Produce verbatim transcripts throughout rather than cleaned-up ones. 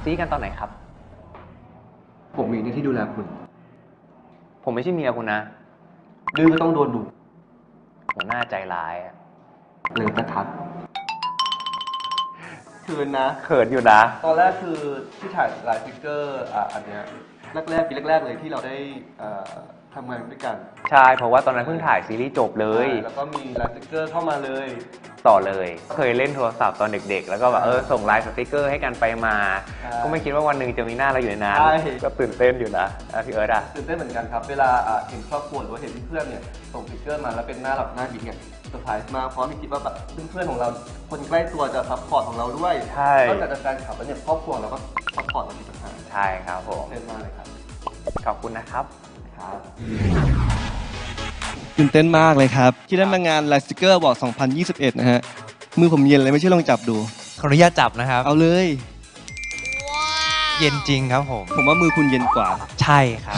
ซีกันตอนไหนครับผมมีหน้าที่ดูแลคุณผมไม่ใช่เมียคุณนะดื้อก็ต้องโดนดุหัวหน้าใจร้ายอะเลยตะทัดคืนนะเขินอยู่นะตอนแรกคือที่ถ่ายไลฟ์ฟิกเกอร์อ่ะอันเนี้ยแรกๆปีแรกๆเลยที่เราได้ทำงานด้วยกันใช่เพราะว่าตอนนั้นเพิ่งถ่ายซีรีส์จบเลยแล้วก็มีไลฟ์ฟิกเกอร์เข้ามาเลยต่อเลยเคยเล่นโทรศัพท์ตอนเด็กๆแล้วก็แบบเออส่งไลน์สติ๊กเกอร์ให้กันไปมาก็ไม่คิดว่าวันหนึ่งจะมีหน้าเราอยู่ในนั้นก็ตื่นเต้นอยู่นะพี่เอิร์ธอะตื่นเต้นเหมือนกันครับเวลาเห็นครอบครัวหรือว่าเห็นเพื่อนเนี่ยส่งสติ๊กเกอร์มาแล้วเป็นหน้าเราหน้าบิ๊กเนี่ยเซอร์ไพรส์มากเพราะไม่คิดว่าแบบเพื่อนๆของเราคนใกล้ตัวจะซัพพอร์ตของเราด้วยใช่นอกจากแฟนคลับแล้วเนี่ยครอบครัวเราก็ซัพพอร์ตเราอีกต่างหากใช่ครับผมเต้นมากเลยครับขอบคุณนะครับครับตื่นเต้นมากเลยครับที่ได้มางานไลฟ์สติ๊กเกอร์บอร์ดสองพันยี่สิบเอ็ดนะฮะมือผมเย็นเลยไม่ใช่ลองจับดูขออนุญาตจับนะครับเอาเลยเย็นจริงครับผมผมว่ามือคุณเย็นกว่าใช่ครับ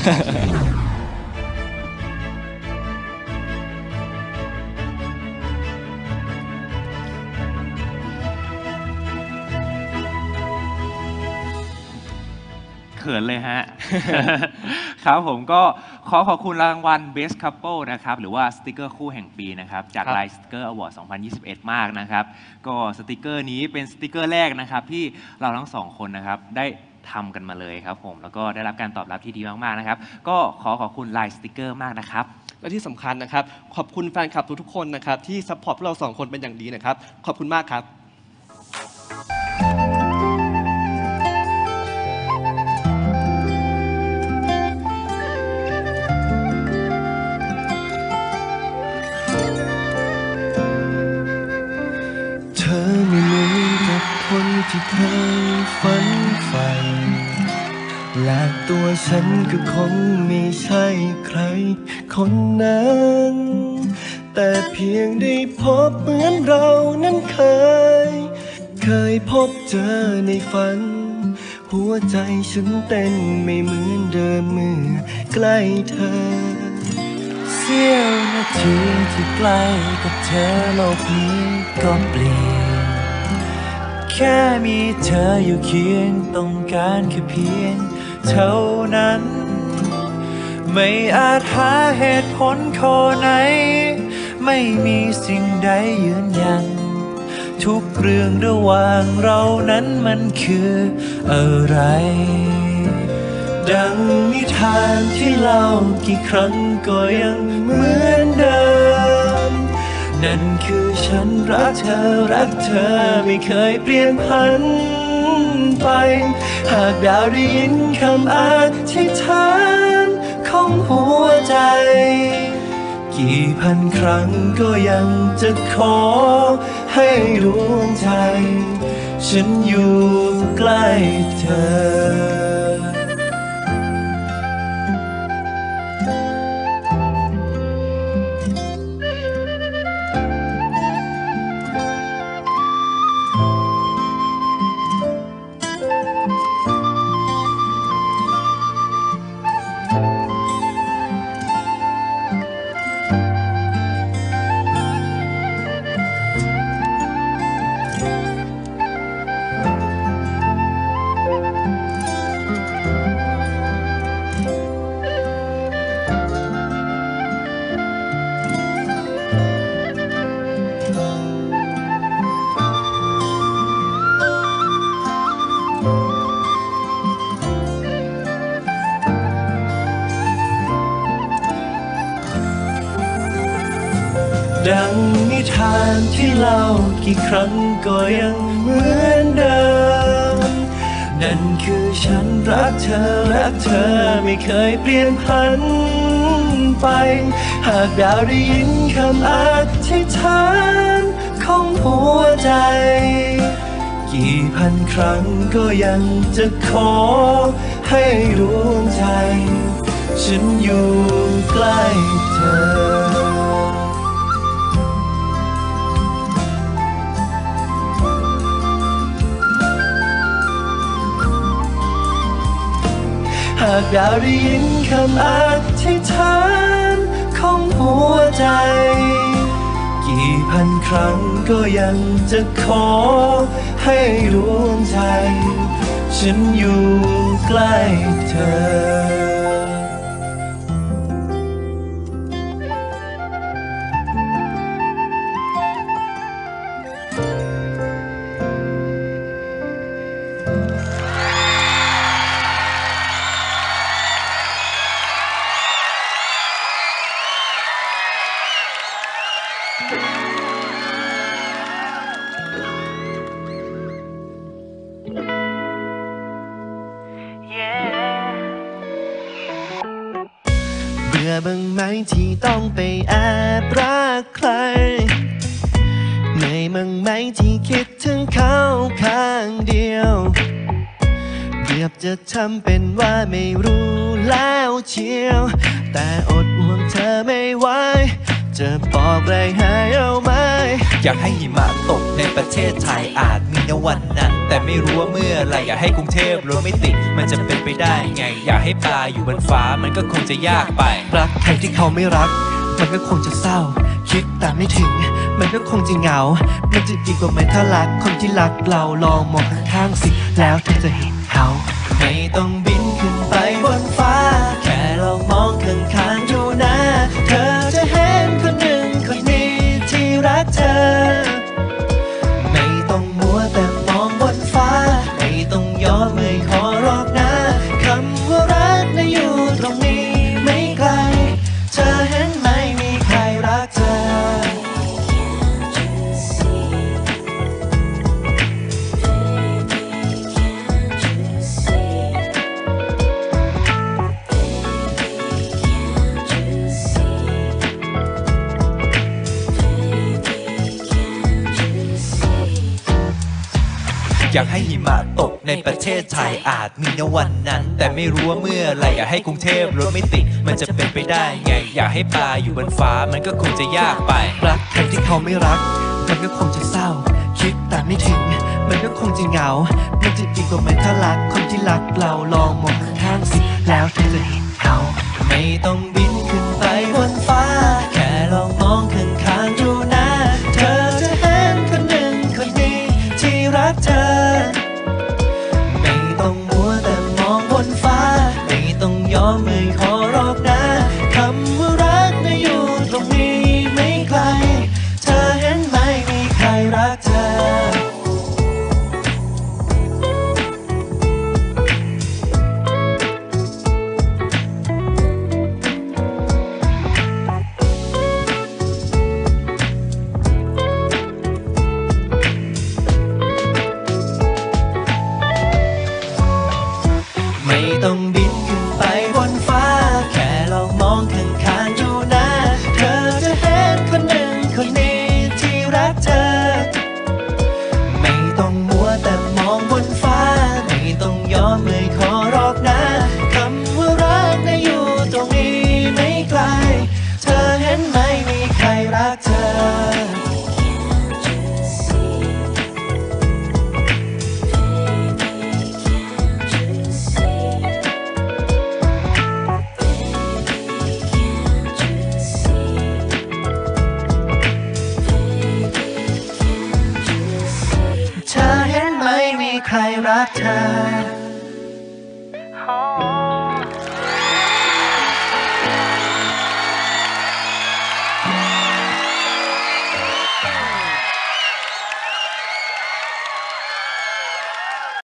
เขินเลยฮะ ครับผมก็ขอขอบคุณรางวัล Best Couple นะครับหรือว่าสติกเกอร์คู่แห่งปีนะครับจาก Line Sticker Award สองพันยี่สิบเอ็ด มากนะครับก็สติกเกอร์นี้เป็นสติกเกอร์แรกนะครับที่เราทั้งสองคนนะครับได้ทำกันมาเลยครับผมแล้วก็ได้รับการตอบรับที่ดีมากๆนะครับก็ขอขอบคุณ Line Sticker มากนะครับและที่สำคัญนะครับขอบคุณแฟนคลับทุกๆคนนะครับที่ซัพพอร์ตพวกเราสองคนเป็นอย่างดีนะครับขอบคุณมากครับที่เคยฝันใฝ่และตัวฉันก็คงไม่ใช่ใครคนนั้นแต่เพียงได้พบเหมือนเรานั้นเคยเคยพบเจอในฝันหัวใจฉันเต้นไม่เหมือนเดิมเมื่อใกล้เธอเสี้ยวนาทีที่ใกล้กับเธอโลกนี้ก็เปลี่ยนแค่มีเธออยู่เคียงต้องการแค่เพียงเท่านั้นไม่อาจหาเหตุผลข้อไหนไม่มีสิ่งใดยืนยันทุกเรื่องระหว่างเรานั้นมันคืออะไรดังนิทานที่เล่ากี่ครั้งก็ยังเหมือนเดิมนั่นคือฉันรักเธอรักเธอไม่เคยเปลี่ยนผันไปหากดาวได้ยินคำอธิษฐานของหัวใจกี่พันครั้งก็ยังจะขอให้ดวงใจฉันอยู่ใกล้เธอดังนิทานที่เล่ากี่ครั้งก็ยังเหมือนเดิมนั่นคือฉันรักเธอรักเธอไม่เคยเปลี่ยนผันไปหากดาวได้ยินคำอธิษฐานของหัวใจกี่พันครั้งก็ยังจะขอให้ดวงใจฉันอยู่ใกล้เธอหากดาวได้ยินคำอธิษฐานของหัวใจกี่พันครั้งก็ยังจะขอให้ดวงใจฉฉันอยู่ใกล้เธอเบื่อบ้างไหมที่ต้องไปแอบรักใครเหนื่อยบ้างไหมที่คิดถึงเขาข้างเดียวเกือบจะทำเป็นว่าไม่รู้แล้วเชียวแต่อดห่วงเธอไม่ไหวจะบอกอะไรให้เอาไหมอยากให้หิมะตกในประเทศไทยอาจมีในวันนั้นแต่ไม่รู้ว่าเมื่อไรอยากให้กรุงเทพรถไม่ติดมันจะเป็นไปได้ไงอยากให้ปลาอยู่บนฟ้ามันก็คงจะยากไปรักใครที่เขาไม่รักมันก็คงจะเศร้าคิดแต่ไม่ถึงมันก็คงจะเหงามันจะดีกว่าไหมถ้ารักคนที่รักเราลองมองข้างๆสิแล้วเธอจะเห็นเขาไม่ต้องบินขึ้นไปบนฟ้าแค่ลองมองข้างๆดูนะเธอจะเห็นคนหนึ่งคนนี้ที่รักเธอไม่ต้องมัวแต่มองบนฟ้าไม่ต้องย่อมือขอรอกนะคำว่ารักน่ะอยู่ตรงนี้ไม่ไกลเธอเห็นไหมมีใครรักเธออยากให้หิมะตกในประเทศไทยอาจมีในวันนั้นแต่ไม่รู้ว่าเมื่อไรอยากให้กรุงเทพรถไม่ติดมันจะเป็นไปได้ไงอยากให้ปลาอยู่บนฟ้ามันก็คงจะยากไปรักใครที่เขาไม่รักมันก็คงจะเศร้าคิดแต่ไม่ถึงมันก็คงจะเหงามันจะดีกว่าไหมถ้ารักคนที่รักเราลองมองข้างๆสิแล้วเธอจะเห็นเขาไม่ต้องบินขึ้นไปบนฟ้าแค่ลองมองข้างๆดูนะเธอจะเห็นคนหนึ่งคนนี้ที่รักเธอไม่ต้องมัวแต่มองบนฟ้าไม่ต้องยอมมือขอรอกนะคำว่ารักน่ะอยู่ตรงนี้ไม่ไกลเธอเห็นไหมมีใครรักเธอไม่ต้องบินขึ้นไปบนฟ้าแค่ลองมองข้างๆดูนะเธอจะเห็นคนหนึ่งคนนี้ที่รักเธอไม่ต้องมัวแต่มองบนฟ้าไม่ต้องยอมมือขอรอกนะคำว่ารักน่ะอยู่ตรงนี้ไม่ไกลเธอเห็นไหมมีใครรักเธอเธอเห็นไหมมีใครรักเธอ